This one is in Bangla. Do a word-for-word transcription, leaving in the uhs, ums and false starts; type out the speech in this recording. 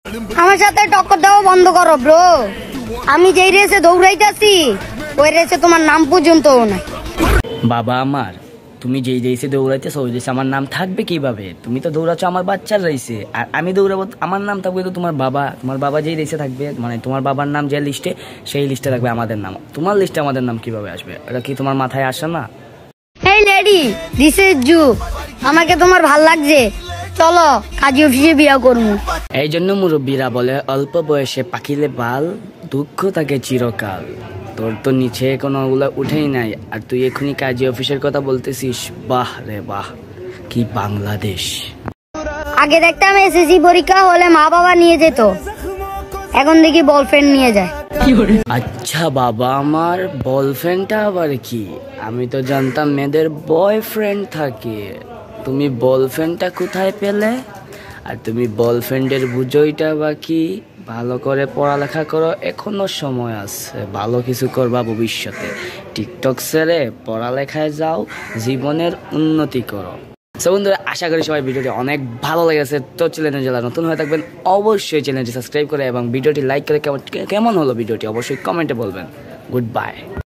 আমার সাথে টক্কর দেওয়া বন্ধ করো ব্রো। আমি যেই রেসে দৌড়াইতেছি ওই রেসে তোমার নাম পর্যন্তও নাই। বাবা আমার, তুমি যেই রেসে দৌড়াইতেছো ওই রেসে আমার নাম থাকবে কিভাবে? তুমি তো দৌড়াচ্ছ আমার বাচ্চার রেসে, আর আমি দৌড়াবো আমার নাম থাকবে তো তোমার বাবা। তোমার বাবা যেই রেসে থাকবে, মানে তোমার বাবার নাম যে লিস্টে, সেই লিস্টে থাকবে আমাদের নাম। তোমার লিস্টে আমাদের নাম কিভাবে আসবে? এটা কি তোমার মাথায় আসে না? Hey lady, this is zoo. আমাকে তোমার ভাল লাগছে, চলো কাজী অফিসে বিয়া করবো। এই জন্য মুরব্বীরা বলে অল্প বয়সে পাকিলে বাল, দুঃখ থাকে চিরকাল। তোর তো নিচে কোনো ওগুলো উঠেই নাই, আর তুই এখনই কাজী অফিসের কথা বলতেছিস। বাহ রে বাহ, কি বাংলাদেশ! আগে দেখতাম এসএসসি পরীক্ষা হলে মা বাবা নিয়ে যেত, এখন দেখি বয়ফ্রেন্ড নিয়ে যায়। আচ্ছা বাবা আমার, বয়ফ্রেন্ডটা আবার কি? আমি তো জানতাম মেয়েদের বয়ফ্রেন্ড থাকে। তুমি বয়ফ্রেন্ডটা কোথায় পেলে? আর তুমি বয়ফ্রেন্ডের বুঝোইটা বা কি? ভালো করে পড়ালেখা করো, এখনো সময় আছে, ভালো কিছু করবা ভবিষ্যতে। টিকটক ছেড়ে পড়ালেখায় যাও, জীবনের উন্নতি করো। সো বন্ধুরা, আশা করি সবাই ভিডিওটি অনেক ভালো লেগেছে। তো চ্যানেলে যারা নতুন হয়ে থাকবেন অবশ্যই চ্যানেলটি সাবস্ক্রাইব করে এবং ভিডিওটি লাইক করে কেমন কেমন হলো ভিডিওটি অবশ্যই কমেন্টে বলবেন। Good by.